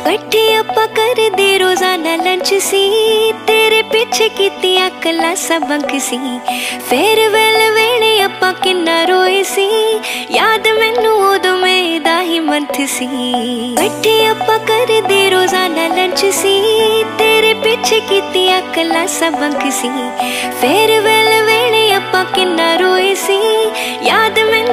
कट्ठे आपां करदे रोजाना लंच सी, तेरे पिछे कीतियां क्लासां बंक सी। फेयरवेल वेले आपां किन्ना रोए सी, याद मैनू उदों मेरा ही मंथ सी। कट्ठे आपां करदे रोजाना लंच सी, तेरे पिछे कीतियां क्लासां बंक सी। फेयरवेल वेले आपां किन्ना रोए सी, याद मैनू